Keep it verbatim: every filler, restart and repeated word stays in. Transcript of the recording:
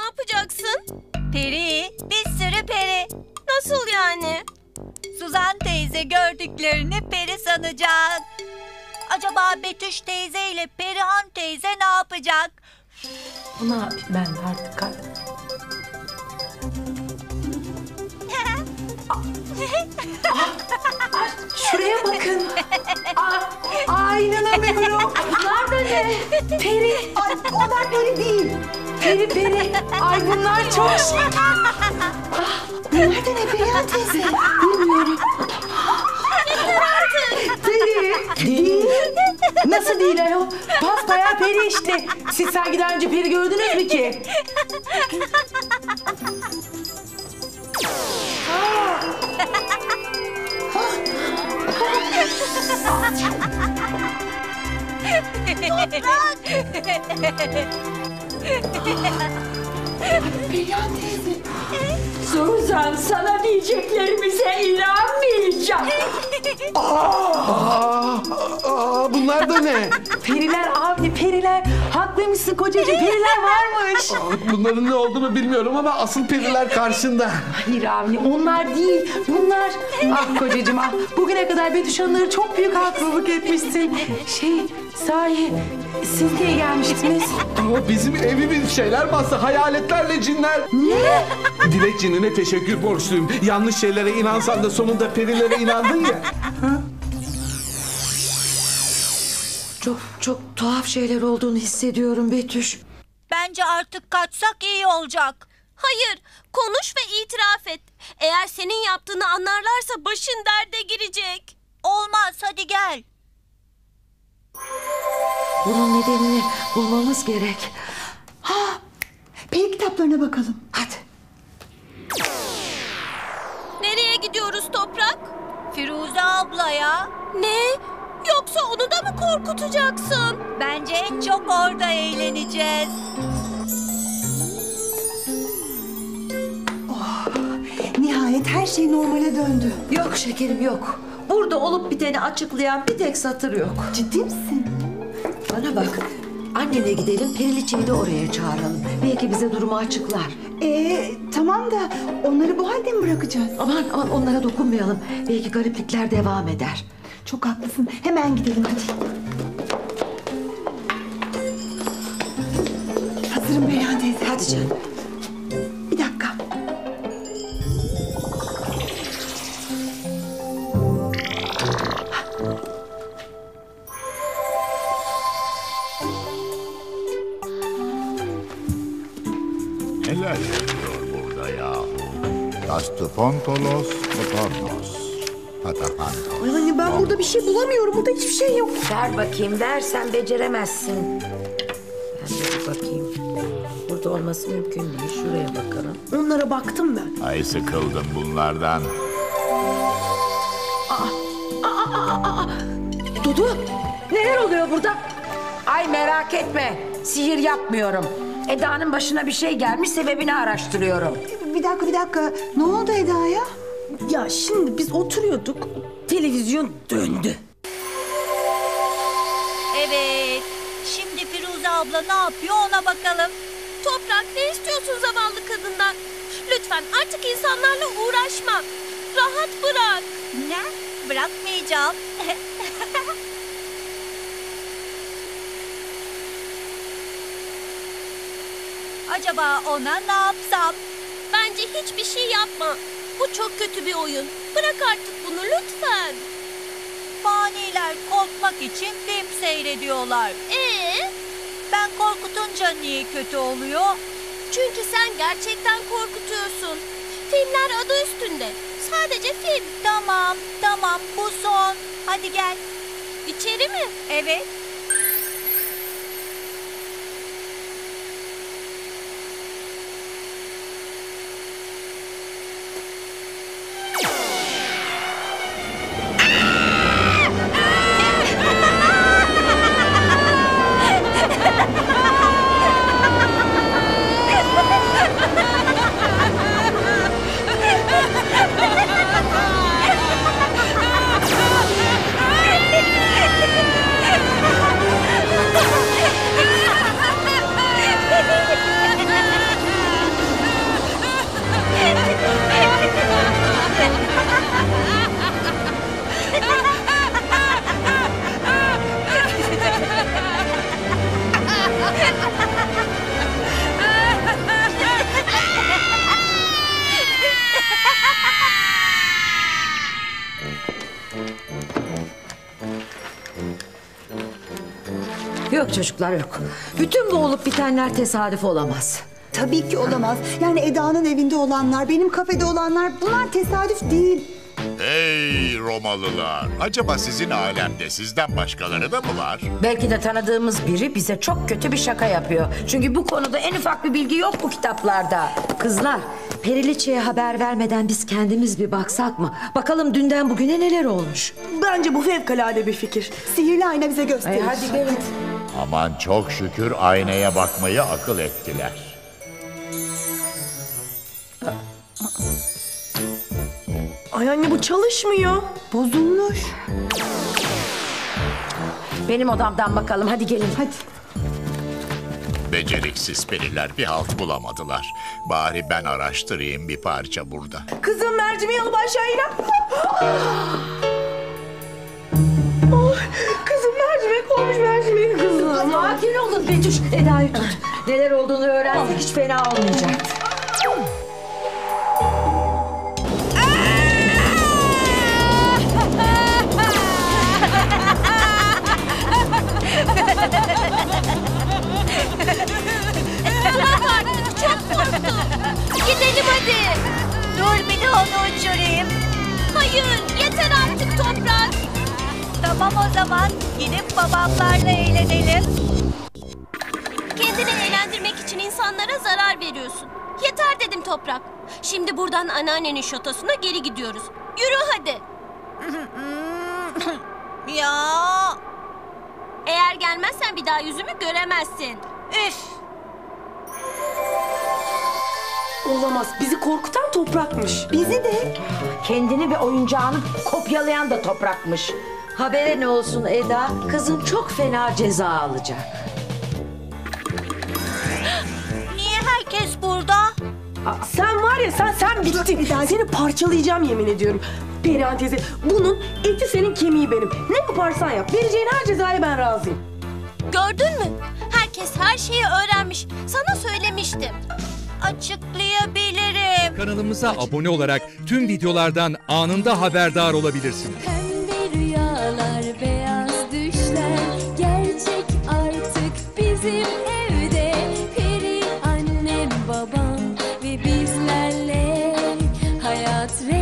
yapacaksın? Peri, bir sürü peri. Nasıl yani? Suzan teyze gördüklerini peri sanacak. Acaba Betüş teyze ile Perihan teyze ne yapacak? Ne yapayım ben de artık? Ay, şuraya bakın. Aa, aa, inanamıyorum. Bunlar da ne? Peri. Ay, onlar peri değil. Peri peri. Ay bunlar çok şık. Ah, bunlar da ne Perihan teyze? Bilmiyorum. Peri. Değil. Nasıl değil ayol? Basbayağı peri işte. Siz sanki daha önce peri gördünüz mü ki? Perihan teyze. Suzan, sana diyeceklerimize inanmayacağım. Aa, aa, bunlar da ne? Periler Avni, periler. Haklıymışsın kocacığım, periler varmış. Aa, bunların ne olduğunu bilmiyorum ama asıl periler karşında. Hayır Avni, onlar değil, bunlar. Ah kocacığım ah, bugüne kadar Betüş Hanım'lara çok büyük haksızlık etmişsin. Şey, sahi, siz niye gelmiştiniz? Ama bizim evimiz şeyler bastı, hayaletlerle cinler. Ne? Dilek cinine teşekkür borçluyum. Yanlış şeylere inansan da sonunda perilere inandın ya. Ha? Çok çok tuhaf şeyler olduğunu hissediyorum Betüş. Bence artık kaçsak iyi olacak. Hayır, konuş ve itiraf et. Eğer senin yaptığını anlarlarsa başın derde girecek. Olmaz, hadi gel. Bunun nedenini bulmamız gerek. Ha, peri kitaplarına bakalım. Hadi. Nereye gidiyoruz Toprak? Firuze ablaya. Ne? Yoksa onu da mı korkutacaksın? Bence en çok orada eğleneceğiz. Nihayet her şey normale döndü. Yok şekerim yok. Burada olup biteni açıklayan bir tek satır yok. Ciddi misin? Bana bak. Annene gidelim, Periliçe'yi de oraya çağıralım. Belki bize durumu açıklar. Ee, tamam da onları bu halde mi bırakacağız? Aman aman onlara dokunmayalım. Belki gariplikler devam eder. Çok haklısın. Hemen gidelim hadi. Hazırım Perihan teyze. Hadi canım. Bir dakika. Neler yapıyor burada yahu? Gastopontolos otornos. Patapantos. Ay anne ben burada bir şey bulamıyorum. Burada hiçbir şey yok. Ver bakayım, versen beceremezsin. Ben de bir bakayım. Burada olması mümkün değil. Şuraya bakalım. Onlara baktım ben. Ay sıkıldım bunlardan. Dudu, neler oluyor burada? Ay merak etme. Sihir yapmıyorum. Eda'nın başına bir şey gelmiş, sebebini araştırıyorum. Bir dakika bir dakika. Ne oldu Eda'ya? Ya şimdi biz oturuyorduk, televizyon döndü. Evet, şimdi Firuze abla ne yapıyor ona bakalım. Toprak, ne istiyorsun zavallı kadından? Lütfen artık insanlarla uğraşma. Rahat bırak. Ne? Bırakmayacağım. Acaba ona ne yapsam? Bence hiçbir şey yapma. Bu çok kötü bir oyun. Bırak artık bunu lütfen. Faniler korkmak için film seyrediyorlar. Ee? Ben korkutunca niye kötü oluyor? Çünkü sen gerçekten korkutuyorsun. Filmler adı üstünde. Sadece film. Tamam, tamam bu son. Hadi gel. İçeri mi? Evet. çocuklar yok. Bütün bu olup bitenler tesadüf olamaz. Tabii ki olamaz. Yani Eda'nın evinde olanlar, benim kafede olanlar bunlar tesadüf değil. Hey Romalılar! Acaba sizin alemde sizden başkaları da mı var? Belki de tanıdığımız biri bize çok kötü bir şaka yapıyor. Çünkü bu konuda en ufak bir bilgi yok bu kitaplarda. Kızlar, Periliçe'ye haber vermeden biz kendimiz bir baksak mı? Bakalım dünden bugüne neler olmuş. Bence bu fevkalade bir fikir. Sihirli ayna bize gösterir. Ay, hadi gelin. Aman çok şükür aynaya bakmayı akıl ettiler. Ay anne bu çalışmıyor. Bozulmuş. Benim odamdan bakalım, hadi gelin. Hadi. Beceriksiz periler bir halt bulamadılar. Bari ben araştırayım bir parça burada. Kızım mercimeği alıp aşağı iner. Oh, kızım mercimek olmuş mercimeği kızım. Sakin olun Betüş. Eda'yı tut. Neler olduğunu öğrensek hiç fena olmayacak. Çok korktum. Gidelim hadi. Dur bir de onu uçurayım. Hayır, yeter artık Toprak. Tamam o zaman gidip babamlarla eğlenelim. Kendini eğlendirmek için insanlara zarar veriyorsun. Yeter dedim Toprak. Şimdi buradan anneannenin şatosuna geri gidiyoruz. Yürü hadi. Ya Eğer gelmezsen bir daha yüzümü göremezsin. üf. Olamaz. Bizi korkutan toprakmış. Bizi de. Kendini ve oyuncağını kopyalayan da toprakmış. Habere ne olsun Eda, kızın çok fena ceza alacak. Niye herkes burada? Aa, sen var ya sen sen bittin. Seni parçalayacağım yemin ediyorum. Perihan teyze bunun eti senin kemiği benim. Ne yaparsan yap. Vereceğin her cezaya ben razıyım. Gördün mü? Herkes her şeyi öğrenmiş. Sana söylemiştim. Açıklayabilirim. Kanalımıza abone olarak tüm videolardan anında haberdar olabilirsiniz. Pembe rüyalar, beyaz düşler gerçek artık bizim evde. Peri annem, babam ve bizlerle hayat